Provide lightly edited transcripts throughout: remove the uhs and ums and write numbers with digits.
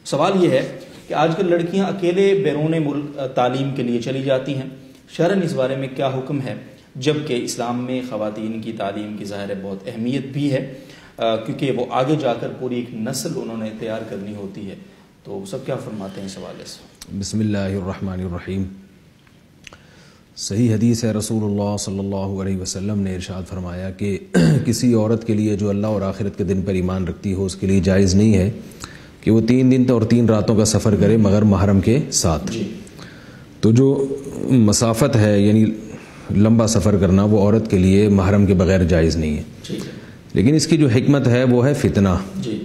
سوال یہ ہے کہ آج کل لڑکیاں اکیلے بیرون ملک تعلیم کے لیے چلی جاتی ہیں، شرعاً اس بارے میں کیا حکم ہے؟ جبکہ اسلام میں خواتین کی تعلیم کی ظاہر بہت اہمیت بھی ہے، کیونکہ وہ آگے جا کر پوری ایک نسل انہوں نے تیار کرنی ہوتی ہے، تو سب کیا فرماتے ہیں اس حوالے سے؟ بسم اللہ الرحمن الرحیم۔ صحیح حدیث ہے، رسول اللہ صلی اللہ علیہ وسلم نے ارشاد فرمایا کہ کسی عورت کے لیے جو اللہ اور آخرت کے دن پر ایمان رکھتی ہو، اس کے لیے جائز نہیں ہے کہ وہ 3 دن اور 3 راتوں کا سفر کرے مگر محرم کے ساتھ۔ تو جو مسافت ہے یعنی لمبا سفر کرنا، وہ عورت کے لیے محرم کے بغیر جائز نہیں ہے۔ لیکن اس کی جو حکمت ہے وہ ہے فتنہ،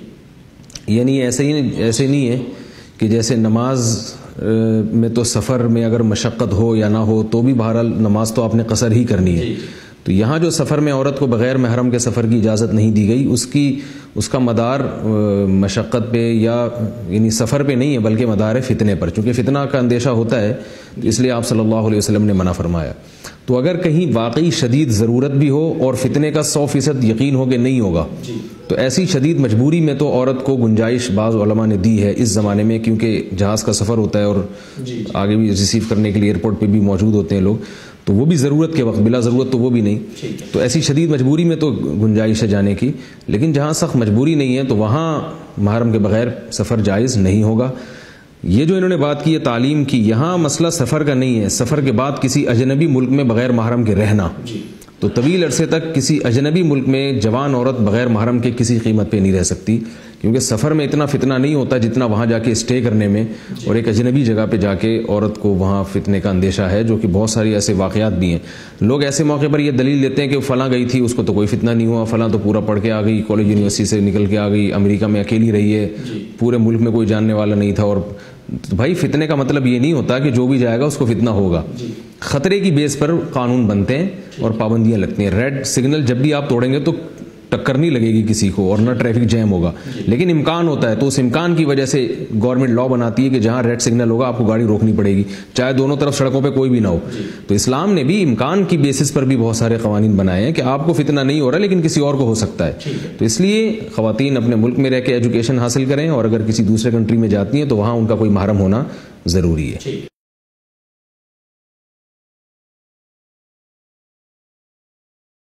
یعنی ایسے نہیں ہے کہ جیسے نماز میں تو سفر میں اگر مشقت ہو یا نہ ہو تو بھی بہرحال نماز تو آپ نے قصر ہی کرنی ہے۔ تو یہاں جو سفر میں عورت کو بغیر محرم کے سفر کی اجازت نہیں دی گئی، اس کا مدار مشقت پہ یا یعنی سفر پہ نہیں ہے، بلکہ مدار ہے فتنے پر، چونکہ فتنہ کا اندیشہ ہوتا ہے، اس لیے آپ صلی اللہ علیہ وسلم نے منع فرمایا۔ تو اگر کہیں واقعی شدید ضرورت بھی ہو اور فتنے کا 100% یقین ہو کہ نہیں ہوگا، تو ایسی شدید مجبوری میں تو عورت کو گنجائش بعض علماء نے دی ہے اس زمانے میں، کیونکہ جہاز کا سفر ہوتا ہے اور آگے بھی ریسیو کرنے کے لیے ایئرپورٹ پہ بھی موجود ہوتے ہیں لوگ، تو وہ بھی ضرورت کے وقت، بلا ضرورت تو وہ بھی نہیں۔ تو ایسی شدید مجبوری میں تو گنجائش ہے جانے کی، لیکن جہاں سخت مجبوری نہیں ہے تو وہاں محرم کے بغیر سفر جائز نہیں ہوگا۔ یہ جو انہوں نے بات کی ہے تعلیم کی، یہاں مسئلہ سفر کا نہیں ہے، سفر کے بعد کسی اجنبی ملک میں بغیر محرم کے رہنا۔ تو طویل عرصے تک کسی اجنبی ملک میں جوان عورت بغیر محرم کے کسی قیمت پہ نہیں رہ سکتی، کیونکہ سفر میں اتنا فتنہ نہیں ہوتا جتنا وہاں جا کے اسٹے کرنے میں، اور ایک اجنبی جگہ پہ جا کے عورت کو وہاں فتنے کا اندیشہ ہے، جو کہ بہت ساری ایسے واقعات بھی ہیں۔ لوگ ایسے موقع پر یہ دلیل دیتے ہیں کہ فلاں گئی تھی، اس کو تو کوئی فتنہ نہیں ہوا، فلاں تو پورا پڑھ کے آ گئی، کالج یونیورسٹی سے نکل کے آ گئی، امریکہ میں اکیلی رہی ہے، پورے ملک میں کوئی جاننے والا نہیں تھا۔ اور بھائی فتنے کا مطلب یہ نہیں ہوتا کہ جو بھی جائے گا اس کو فتنہ ہوگا۔ خطرے کی بیس پر قانون بنتے ہیں اور پابندیاں لگتی ہیں۔ ریڈ سگنل جب بھی آپ توڑیں گے تو ٹکر نہیں لگے گی کسی کو اور نہ ٹریفک جیم ہوگا، لیکن امکان ہوتا ہے، تو اس امکان کی وجہ سے گورنمنٹ لا بناتی ہے کہ جہاں ریڈ سگنل ہوگا آپ کو گاڑی روکنی پڑے گی، چاہے دونوں طرف سڑکوں پہ کوئی بھی نہ ہو۔ تو اسلام نے بھی امکان کی بیسس پر بھی بہت سارے قوانین بنائے ہیں کہ آپ کو فتنہ نہیں ہو رہا لیکن کسی اور کو ہو سکتا ہے۔ تو اس لیے خواتین اپنے ملک میں رہ کے ایجوکیشن حاصل کریں، اور اگر کسی دوسرے کنٹری میں جاتی ہیں تو وہاں ان کا کوئی محرم ہونا ضروری ہے۔